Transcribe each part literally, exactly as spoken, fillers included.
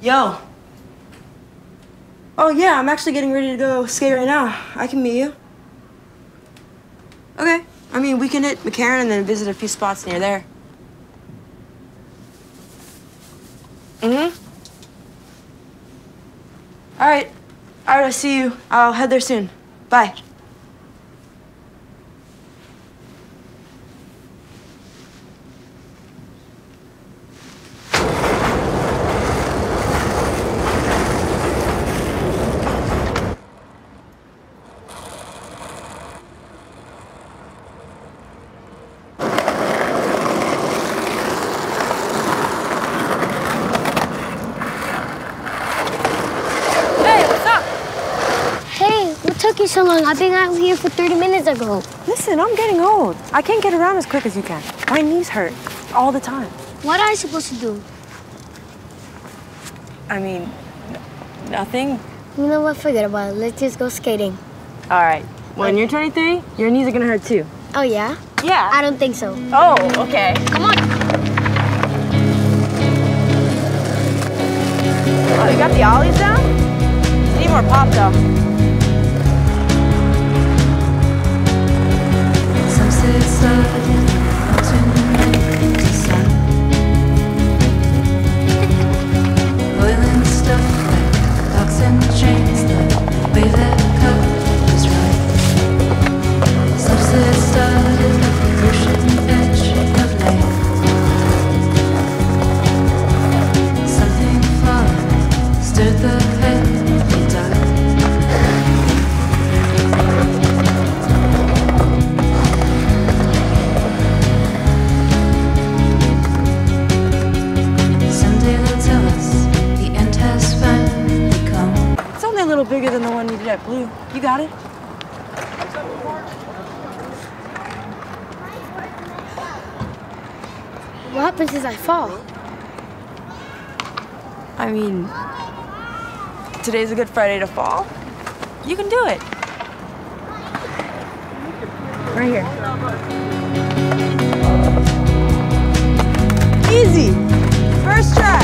Yo. Oh, yeah, I'm actually getting ready to go skate right now. I can meet you. Okay. I mean, we can hit McCarran and then visit a few spots near there. Mm-hmm. All right. All right, I'll see you. I'll head there soon. Bye. Took you so long? I've been out here for thirty minutes ago. Listen, I'm getting old. I can't get around as quick as you can. My knees hurt all the time. What are I supposed to do? I mean, nothing. You know what? Forget about it. Let's just go skating. All right. When you're twenty-three, your knees are gonna hurt too. Oh, yeah? Yeah. I don't think so. Oh, okay. Come on. Oh, you got the ollies down? You need more pop, though. A little bigger than the one you did at Blue. You got it? What happens if I fall? I mean, today's a good Friday to fall. You can do it. Right here. Easy. First try.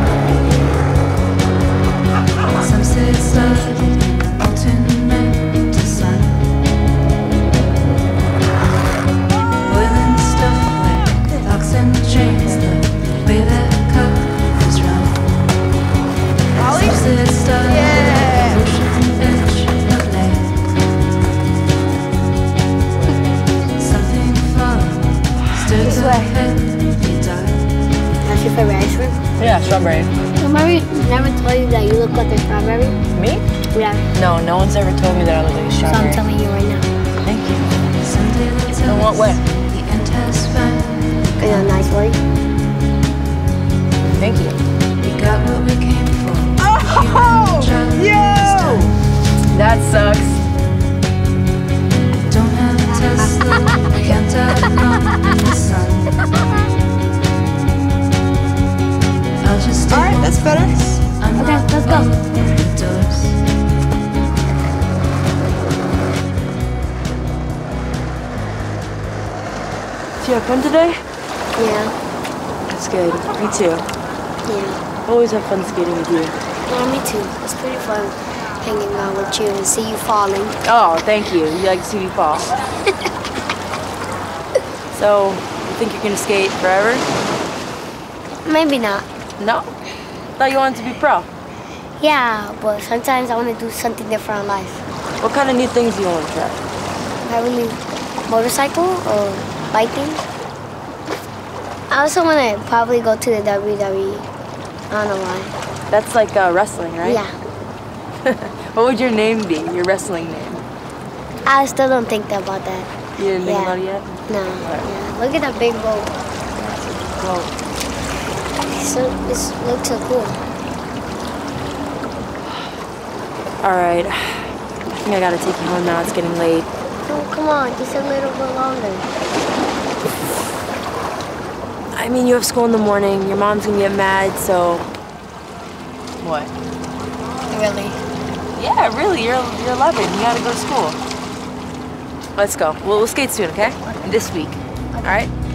That's your favorite ice cream? Yeah, strawberry. Somebody never told you that you look like a strawberry? Me? Yeah. No, no one's ever told me that I look like a strawberry. So I'm telling you right now. Thank you. In what way? In a nice way. Thank you. We got what we came for. Oh! Yo! That sucks. Don't have a Tesla, can't outrun the sun. I'll just All right, that's better. Okay, let's go. The doors. Did you have fun today? Yeah. That's good. Me too. Yeah. Always have fun skating with you. Yeah, me too. It's pretty fun hanging out with you and see you falling. Oh, thank you. You like to see me fall. So, you think you're gonna skate forever? Maybe not. No? Thought you wanted to be pro. Yeah, but sometimes I want to do something different in life. What kind of new things do you want to try? Probably motorcycle or biking. I also want to probably go to the W W E. I don't know why. That's like uh, wrestling, right? Yeah. What would your name be, your wrestling name? I still don't think about that. You didn't think Yeah. about it yet? No. Right. Yeah. Look at that big boat. Well, So, this looks so cool. all right. I think I gotta take you home now. It's getting late. Oh, come on, just a little bit longer. I mean, you have school in the morning. Your mom's gonna get mad, so... What? Really? Yeah, really. You're, you're eleven. You gotta go to school. Let's go. We'll, we'll skate soon, okay? This week. All right?